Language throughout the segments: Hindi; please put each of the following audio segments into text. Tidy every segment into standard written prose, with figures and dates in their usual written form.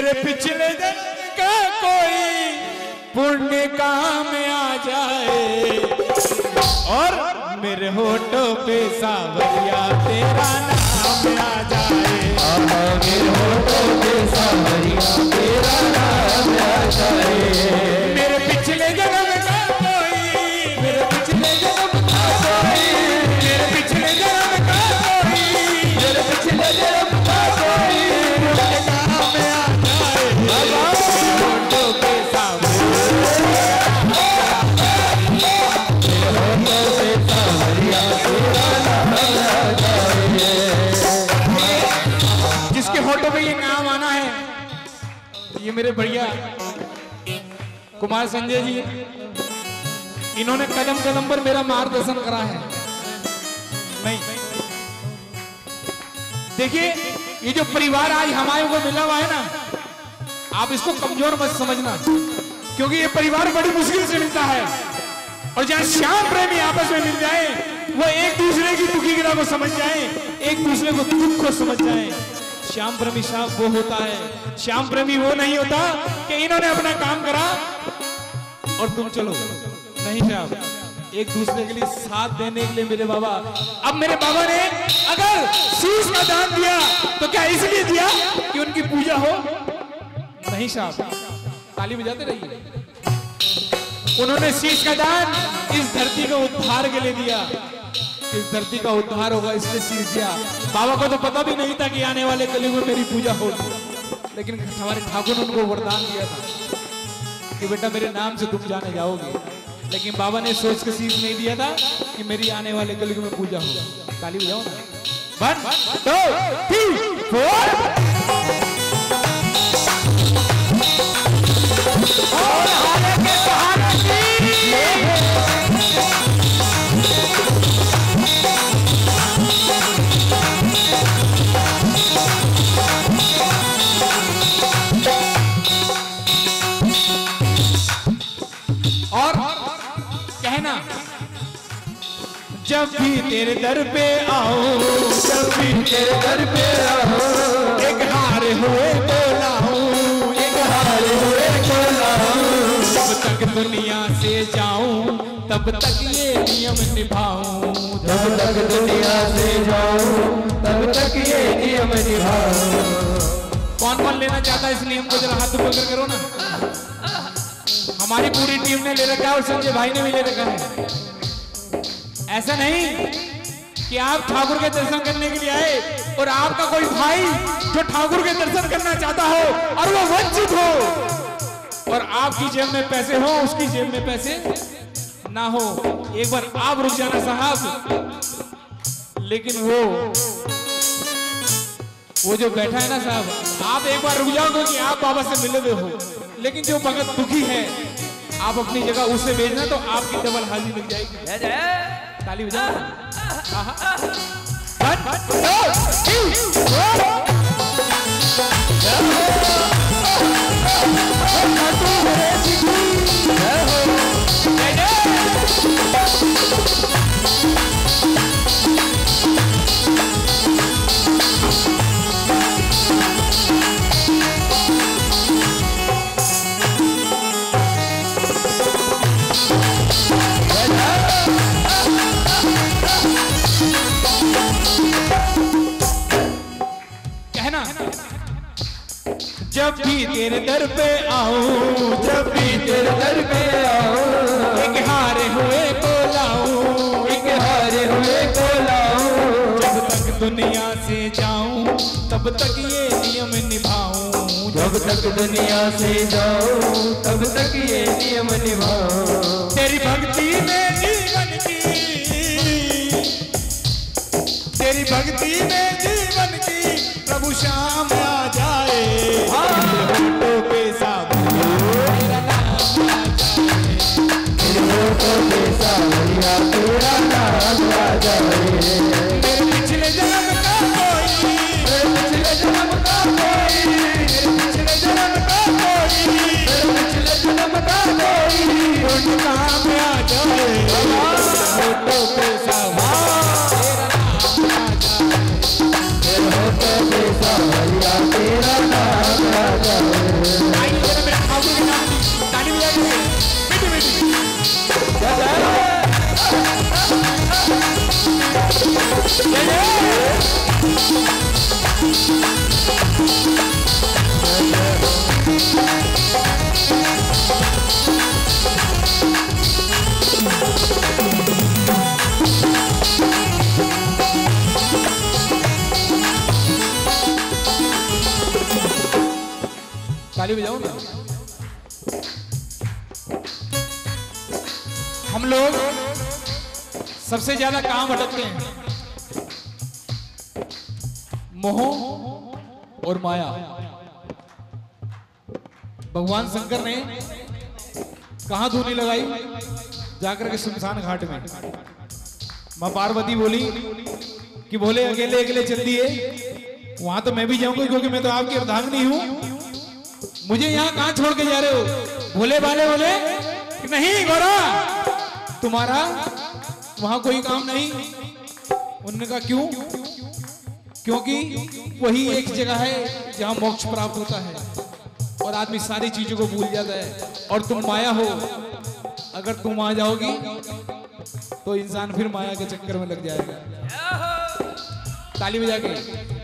मेरे पिछले जन्म का कोई पुण्य काम आ जाए और मेरे होठों पे सावरिया तेरा नाम आ जाए। मेरे होठों पे सावरिया तेरा नाम आ जाए। मेरे पिछले जन्म का कोई, मेरे पिछले जन्म का कोई, मेरे पिछले जन्म का कोई, मेरे पिछले जन्म का कोई पुण्य काम आ जाए। होठों पे जिसके होठों पे ये नाम आना है, ये मेरे बढ़िया कुमार संजय जी, इन्होंने कदम कदम पर मेरा मार्गदर्शन करा है। नहीं देखिए, ये जो परिवार आज हमारे को मिला हुआ है ना, आप इसको कमजोर मत समझना, क्योंकि ये परिवार बड़ी मुश्किल से मिलता है। और जहां श्याम प्रेमी आपस में मिल जाए, वो एक दूसरे की दुखी गिरा को समझ जाए, एक दूसरे को दुख को समझ जाए। श्याम प्रेमी साहब वो होता है, श्याम प्रेमी वो नहीं होता कि इन्होंने अपना काम करा और तुम चलो। नहीं साहब, एक दूसरे के लिए साथ देने के लिए मेरे बाबा, अब मेरे बाबा ने अगर शीश का दान दिया तो क्या इसलिए दिया कि उनकी पूजा हो? नहीं साहब, ताली बजाते रहिए। उन्होंने शीश का दान इस धरती को उद्धार के लिए दिया, इस धरती का उद्धार होगा इसलिए शीश दिया। बाबा को तो पता भी नहीं था कि आने वाले कलयुग में मेरी पूजा होगी, लेकिन हमारे ठाकुर ने उनको वरदान दिया था कि बेटा मेरे नाम से तुम जाने जाओगे। लेकिन बाबा ने सोच के शीश नहीं दिया था कि मेरी आने वाले कलयुग में पूजा होगी। ताली बजाओ ना। 1 2 3 4 और हारे के सहारे और कहना, जब भी तेरे दर पे आओ, जब भी तेरे दर पे आओ, एक हारे हुए को लाऊं, एक हारे हुए को लाऊं। जब तक दुनिया से जाऊं तब तक ये नियम निभाऊं, जब तक दुनिया से जाऊं तब तक ये नियम निभाऊं। कौन कौन लेना चाहता है इस नियम को? जरा हाथ ऊपर कर करो ना। हमारी पूरी टीम ने ले रखा है और संजय भाई ने भी ले रखा है। ऐसा नहीं कि आप ठाकुर के दर्शन करने के लिए आए और आपका कोई भाई जो ठाकुर के दर्शन करना चाहता हो और वो वंचित हो और आपकी जेब में पैसे हो, उसकी जेब में पैसे ना हो। एक बार आप रुक जाना साहब। लेकिन वो जो बैठा है ना साहब, आप एक बार रुक जाओ, क्योंकि आप बाबा से मिले हुए हो। लेकिन जो भगत दुखी है, आप अपनी जगह उससे भेजना तो आपकी डबल हाजिरी मिल जाएगी। ताली बजाओ। 1 2 कहना, जब भी तेरे दर पे आऊं, जब भी तेरे दर पे आऊं, एक हारे हुए को लाऊं, एक हारे हुए को लाऊं। जब तक दुनिया से जाऊं तब तक ये नियम निभाऊं, जब तक दुनिया से जाऊं तब तक ये नियम निभाऊं। तेरी भक्ति में जीवन की, तेरी भक्ति में जीवन की प्रभु श्याम आ जाए। होठों पे सावरिया तेरा नाम आ जाए, मेरे होठों पे सावरिया तेरा नाम आ जाए। मेरे पिछले जन्म का कोई, मेरे पिछले जन्म का कोई, मेरे पिछले जन्म का कोई, मेरे पिछले जन्म का कोई पुण्य काम आ जाए। होठों पे सावरिया तेरा नाम आ जाए, तेरा नाम आ जाए। ताली बजाओ ना। हम लोग सबसे ज्यादा काम भटकते हैं, मोह और माया। भगवान शंकर ने कहां धूनी लगाई? जाकर के शमशान घाट में। मां पार्वती बोली कि भोले अकेले अकेले चल दिए, वहां तो मैं भी जाऊंगा क्योंकि मैं तो आपकी अर्धांगिनी हूं, मुझे यहाँ कहां छोड़ के जा रहे हो? भोले वाले बोले नहीं गोरा, तुम्हारा वहां कोई काम नहीं। उन्होंने कहा क्यों? क्योंकि वही एक जगह है जहां मोक्ष प्राप्त होता है और आदमी सारी चीजों को भूल जाता है। और तुम माया हो, अगर तुम आ जाओगी तो इंसान फिर माया के चक्कर में लग जाएगा। ताली बजा के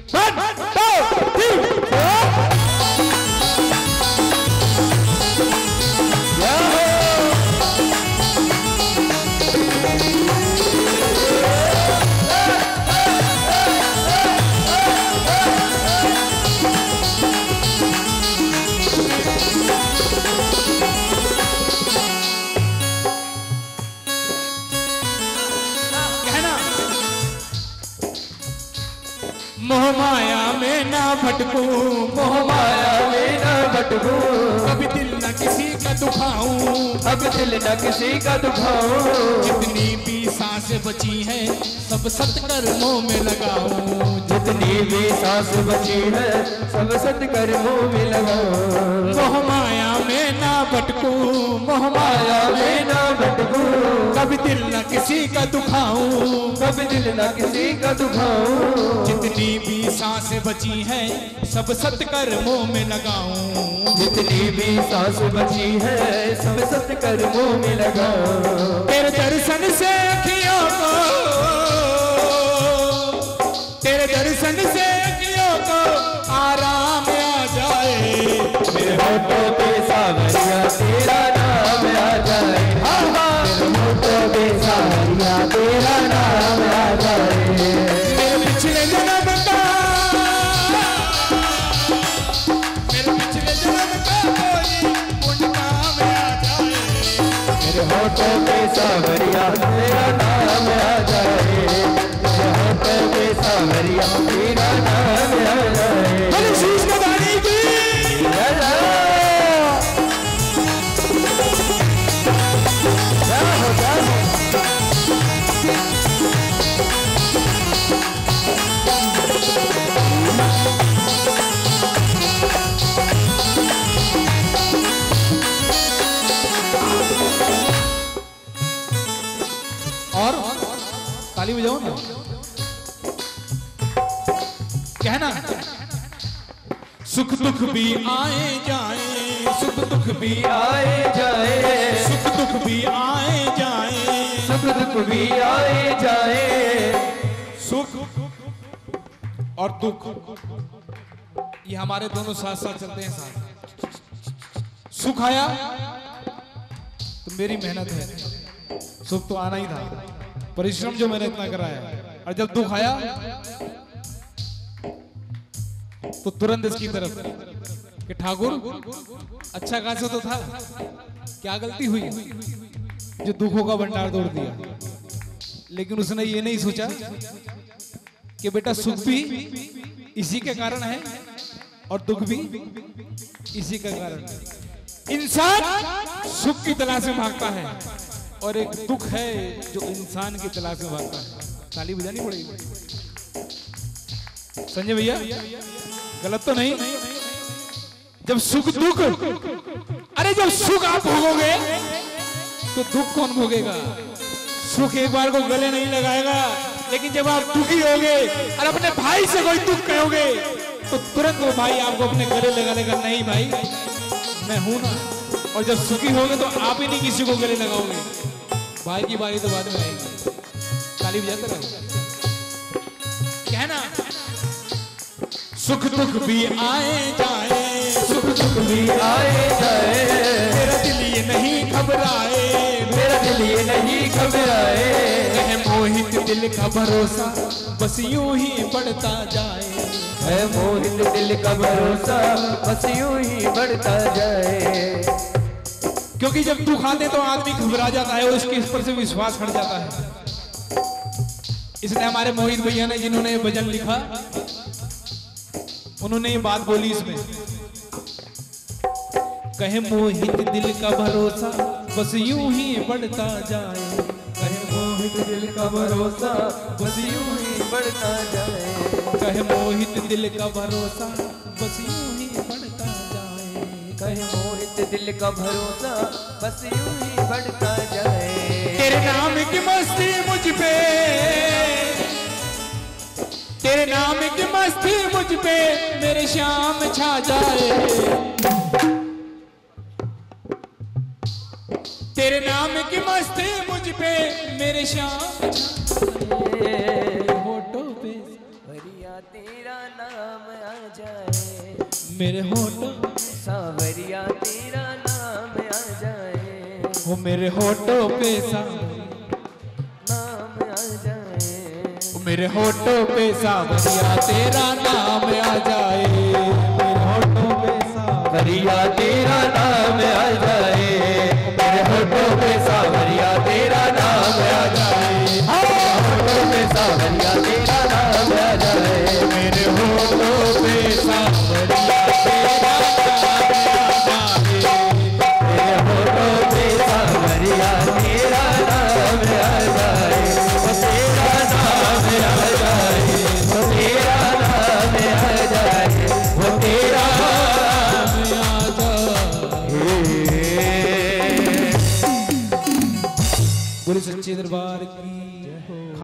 मोह माया में ना भटकूं, मोह माया में न भटकूं, कभी दिल न किसी का दुखाऊं, अब दिल न किसी का दुखाऊं, जितनी भी सांस बची है सब सत्कर्मों में लगाऊं, जितनी भी सांस बची है सब सत्कर्मों में लगाऊं। मोह माया में ना भटकूं, मोह माया में न भटकूं, कभी दिल न किसी का दुखाऊं, कभी दिल न किसी का दुखाऊं, जितनी भी सांस बची है सब सत्कर्मों में लगाऊं, जितनी भी सांस बची है सब सत्कर्मों में लगाऊं। तेरे दर्शन से अखियों को, तेरे दर्शन से अखियों को आराम आ जाए, मेरे होठों पे सावरिया तेरा नाम आ जाए, मेरे होठों पे सावरिया तेरा नाम आ जाए, मेरे पिछले जन्म का, मेरे पिछले जन्म का कोई पुण्य काम आ जाए, मेरे होठों पे सावरिया तेरा नाम आ जाए, मेरे होठों पे सावरिया तेरा नाम आ जाए। बोलो शीश नवानी की और ताली बजाओ ना। कहना सुख दुख भी आए जाए, सुख दुख भी आए जाए, सुख दुख भी आए जाए, सुख दुख भी आए जाए, सुख और दुख ये हमारे दोनों साथ साथ चलते हैं साथ। सुख आया तो मेरी मेहनत है, सुख तो आना ही था, परिश्रम जो मैंने इतना कराया, और जब दुख आया तो तुरंत इसकी तरफ कि ठाकुर अच्छा खासा तो था, क्या गलती हुई जो दुखों का भंडार तोड़ दिया। लेकिन उसने ये नहीं सोचा कि बेटा सुख भी इसी के कारण है और दुख भी इसी का कारण है। इंसान सुख की तलाश में भागता है और एक दुख है जो इंसान की तलाश में भागता है। ताली बजानी पड़ेगी संजय भैया, गलत तो नहीं? जब सुख दुख, अरे जब सुख आप भोगोगे तो दुख कौन भोगेगा? सुख एक बार को गले नहीं लगाएगा, लेकिन जब आप दुखी होगे और अपने भाई से कोई दुख कहोगे तो तुरंत वो भाई आपको अपने गले लगा लेगा, नहीं भाई मैं हूं ना। और जब सुखी होगे तो आप ही नहीं किसी को गले लगाओगे, भाई की बारी तो बाद में आएगी। ताली बजाते रहो। सुख दुख भी आए जाए, सुख दुख भी आए जाए, मेरा दिल ये नहीं घबराए, मेरा दिल ये नहीं घबराए। है मोहित दिल का भरोसा बस यूं ही बढ़ता जाए, है मोहित दिल का भरोसा बस यूं ही बढ़ता जाए। क्योंकि जब दुख आते तो आदमी घबरा जाता है और उसके ऊपर से विश्वास हट जाता है। इसलिए हमारे मोहित भैया ने जिन्होंने ये भजन लिखा उन्होंने ये बात बोली इसमें, कहे मोहित दिल का भरोसा बस यूं ही बढ़ता जाए, कहे मोहित दिल का भरोसा बस यूं ही बढ़ता जाए, कहे मोहित दिल का भरोसा बस यूं ही बढ़ता जाए, कहे मोहित दिल का भरोसा बस यूं ही बढ़ता जाए। तेरे नाम की मस्ती मुझ पे, तेरे नाम की मस्ती मुझ पे मेरे श्याम छा जाए, तेरे नाम की मस्ती मुझ पे मेरे श्याम होठों पे सावरिया तेरा नाम आ जाए, मेरे होठों सावरिया तेरा नाम आ जाए, वो मेरे होठों पे नाम आ जाए, मेरे होठों पे सावरिया तेरा नाम आ जाए, मेरे होठों पे सावरिया तेरा नाम आ जाए, मेरे होठों पे सावरिया तेरा नाम आ जाए, होठों पे सावरिया तेरा नाम आ जाए, मेरे होठों पे सावरिया तेरा नाम आ जाए, मेरे होठों पे सावरिया तेरा नाम आ जाए, वो तेरा नाम आ जाए, वो तेरा नाम आ जाए, वो तेरा नाम आ जाए। बोले सच्चे दरबार की